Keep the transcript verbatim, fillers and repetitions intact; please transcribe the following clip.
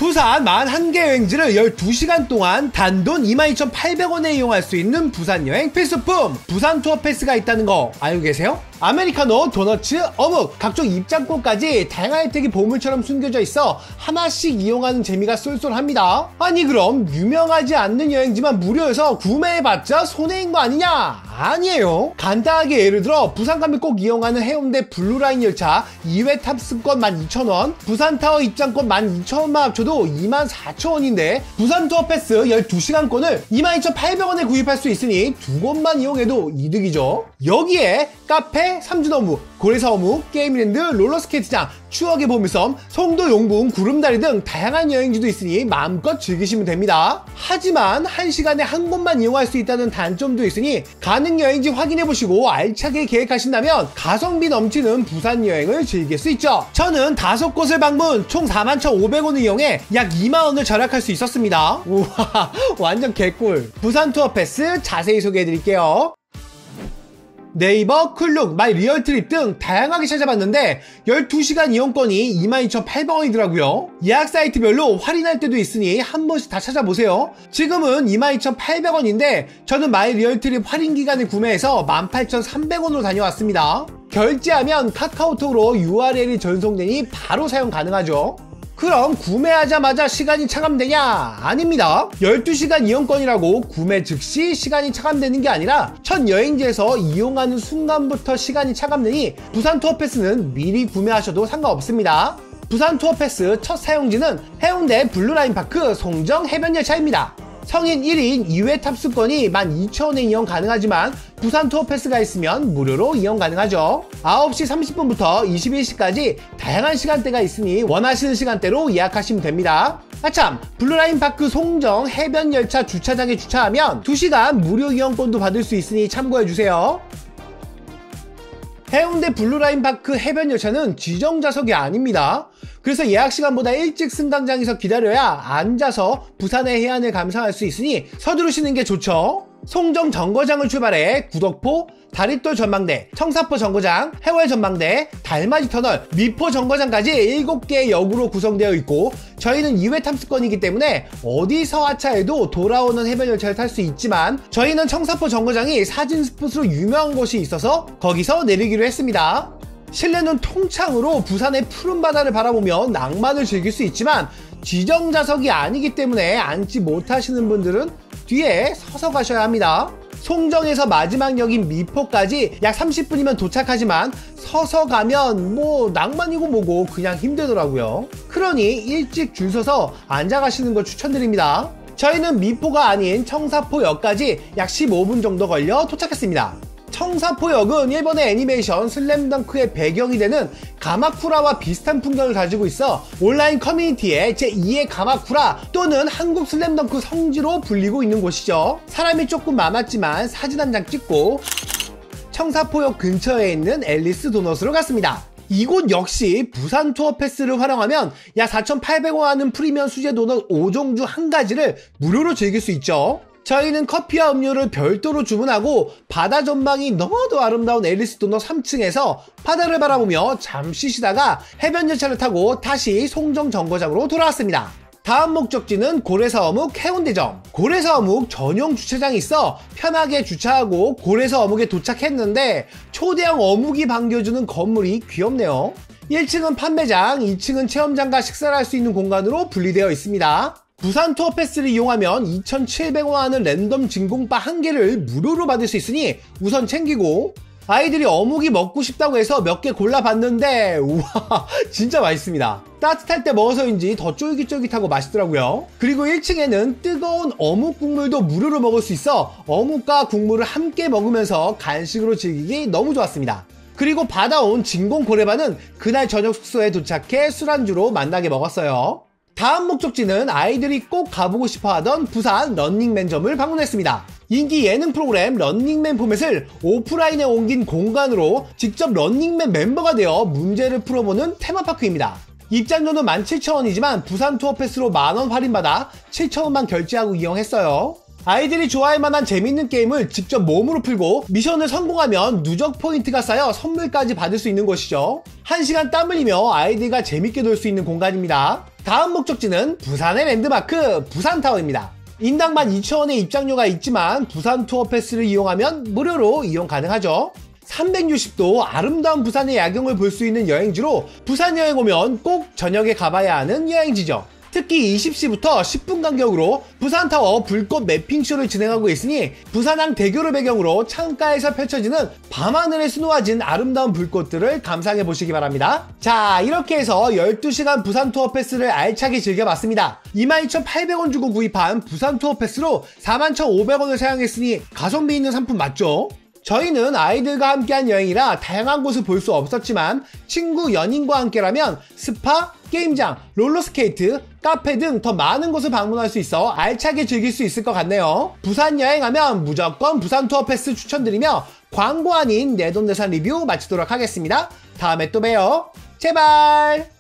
부산 만 한 개 여행지를 열두 시간 동안 단돈 이만 이천팔백 원에 이용할 수 있는 부산 여행 필수품 부산 투어 패스가 있다는 거 알고 계세요? 아메리카노, 도너츠, 어묵, 각종 입장권까지 다양한 혜택이 보물처럼 숨겨져 있어 하나씩 이용하는 재미가 쏠쏠합니다. 아니 그럼 유명하지 않는 여행지만 무료여서 구매해봤자 손해인 거 아니냐? 아니에요. 간단하게 예를 들어 부산 가면 꼭 이용하는 해운대 블루라인 열차 이 회 탑승권 만 이천 원, 부산타워 입장권 만 이천 원만 합쳐도 이만 사천 원인데 부산 투어 패스 열두 시간권을 이만 이천팔백 원에 구입할 수 있으니 두 곳만 이용해도 이득이죠. 여기에 카페, 삼준어묵, 고래사어묵, 게임랜드, 롤러스케이트장, 추억의 보물섬, 송도 용궁, 구름다리 등 다양한 여행지도 있으니 마음껏 즐기시면 됩니다. 하지만 한 시간에 한 곳만 이용할 수 있다는 단점도 있으니 가능 여행지 확인해보시고 알차게 계획하신다면 가성비 넘치는 부산 여행을 즐길 수 있죠. 저는 다섯 곳을 방문 총 사만 천오백 원을 이용해 약 이만 원을 절약할 수 있었습니다. 우와 완전 개꿀. 부산 투어 패스 자세히 소개해드릴게요. 네이버, 클룩, 마이 리얼트립 등 다양하게 찾아봤는데 열두 시간 이용권이 이만 이천팔백 원이더라고요. 예약 사이트별로 할인할 때도 있으니 한 번씩 다 찾아보세요. 지금은 이만 이천팔백 원인데 저는 마이 리얼트립 할인 기간을 구매해서 만 팔천삼백 원으로 다녀왔습니다. 결제하면 카카오톡으로 유알엘이 전송되니 바로 사용 가능하죠. 그럼 구매하자마자 시간이 차감되냐? 아닙니다. 열두 시간 이용권이라고 구매 즉시 시간이 차감되는 게 아니라 첫 여행지에서 이용하는 순간부터 시간이 차감되니 부산 투어 패스는 미리 구매하셔도 상관없습니다. 부산 투어 패스 첫 사용지는 해운대 블루라인 파크 송정 해변열차입니다. 성인 일 인 이 회 탑승권이 만 이천 원에 이용 가능하지만 부산 투어 패스가 있으면 무료로 이용 가능하죠. 아홉 시 삼십 분부터 이십일 시까지 다양한 시간대가 있으니 원하시는 시간대로 예약하시면 됩니다. 아참, 블루라인 파크 송정 해변열차 주차장에 주차하면 두 시간 무료 이용권도 받을 수 있으니 참고해주세요. 해운대 블루라인 파크 해변열차는 지정좌석이 아닙니다. 그래서 예약 시간보다 일찍 승강장에서 기다려야 앉아서 부산의 해안을 감상할 수 있으니 서두르시는 게 좋죠. 송정 정거장을 출발해 구덕포, 다릿돌 전망대, 청사포 정거장, 해월 전망대, 달맞이 터널, 미포 정거장까지 일곱 개의 역으로 구성되어 있고 저희는 이 회 탑승권이기 때문에 어디서 하차해도 돌아오는 해변열차를 탈 수 있지만 저희는 청사포 정거장이 사진 스폿으로 유명한 곳이 있어서 거기서 내리기로 했습니다. 실내는 통창으로 부산의 푸른 바다를 바라보며 낭만을 즐길 수 있지만 지정좌석이 아니기 때문에 앉지 못하시는 분들은 뒤에 서서 가셔야 합니다. 송정에서 마지막 역인 미포까지 약 삼십 분이면 도착하지만 서서 가면 뭐 낭만이고 뭐고 그냥 힘들더라고요. 그러니 일찍 줄 서서 앉아 가시는 걸 추천드립니다. 저희는 미포가 아닌 청사포역까지 약 십오 분 정도 걸려 도착했습니다. 청사포역은 일본의 애니메이션 슬램덩크의 배경이 되는 가마쿠라와 비슷한 풍경을 가지고 있어 온라인 커뮤니티에 제이의 가마쿠라 또는 한국 슬램덩크 성지로 불리고 있는 곳이죠. 사람이 조금 많았지만 사진 한 장 찍고 청사포역 근처에 있는 앨리스 도넛으로 갔습니다. 이곳 역시 부산 투어 패스를 활용하면 약 사천팔백 원 하는 프리미엄 수제 도넛 오 종 중 한 가지를 무료로 즐길 수 있죠. 저희는 커피와 음료를 별도로 주문하고 바다 전망이 너무도 아름다운 앨리스 도넛 삼 층에서 바다를 바라보며 잠시 쉬다가 해변열차를 타고 다시 송정 정거장으로 돌아왔습니다. 다음 목적지는 고래사어묵 해운대점. 고래사어묵 전용 주차장이 있어 편하게 주차하고 고래사어묵에 도착했는데 초대형 어묵이 반겨주는 건물이 귀엽네요. 일 층은 판매장, 이 층은 체험장과 식사를 할 수 있는 공간으로 분리되어 있습니다. 부산 투어 패스를 이용하면 이천칠백 원 하는 랜덤 진공바 한 개를 무료로 받을 수 있으니 우선 챙기고 아이들이 어묵이 먹고 싶다고 해서 몇 개 골라봤는데 우와 진짜 맛있습니다. 따뜻할 때 먹어서인지 더 쫄깃쫄깃하고 맛있더라고요. 그리고 일 층에는 뜨거운 어묵 국물도 무료로 먹을 수 있어 어묵과 국물을 함께 먹으면서 간식으로 즐기기 너무 좋았습니다. 그리고 받아온 진공 고래바는 그날 저녁 숙소에 도착해 술안주로 만나게 먹었어요. 다음 목적지는 아이들이 꼭 가보고 싶어하던 부산 런닝맨점을 방문했습니다. 인기 예능 프로그램 런닝맨 포맷을 오프라인에 옮긴 공간으로 직접 런닝맨 멤버가 되어 문제를 풀어보는 테마파크입니다. 입장료는 만 칠천 원이지만 부산 투어 패스로 만 원 할인받아 칠천 원만 결제하고 이용했어요. 아이들이 좋아할 만한 재밌는 게임을 직접 몸으로 풀고 미션을 성공하면 누적 포인트가 쌓여 선물까지 받을 수 있는 곳이죠. 한 시간 땀 흘리며 아이들과 재밌게 놀 수 있는 공간입니다. 다음 목적지는 부산의 랜드마크 부산타워입니다. 인당 만 이천 원의 입장료가 있지만 부산 투어 패스를 이용하면 무료로 이용 가능하죠. 삼백육십 도 아름다운 부산의 야경을 볼 수 있는 여행지로 부산 여행 오면 꼭 저녁에 가봐야 하는 여행지죠. 특히 이십 시부터 십 분 간격으로 부산타워 불꽃 매핑쇼를 진행하고 있으니 부산항 대교를 배경으로 창가에서 펼쳐지는 밤하늘에 수놓아진 아름다운 불꽃들을 감상해 보시기 바랍니다. 자, 이렇게 해서 열두 시간 부산 투어 패스를 알차게 즐겨봤습니다. 이만 이천팔백 원 주고 구입한 부산 투어 패스로 사만 천오백 원을 사용했으니 가성비 있는 상품 맞죠? 저희는 아이들과 함께한 여행이라 다양한 곳을 볼 수 없었지만 친구, 연인과 함께라면 스파, 게임장, 롤러스케이트, 카페 등 더 많은 곳을 방문할 수 있어 알차게 즐길 수 있을 것 같네요. 부산 여행하면 무조건 부산 투어 패스 추천드리며 광고 아닌 내돈내산 리뷰 마치도록 하겠습니다. 다음에 또 봬요. 제발!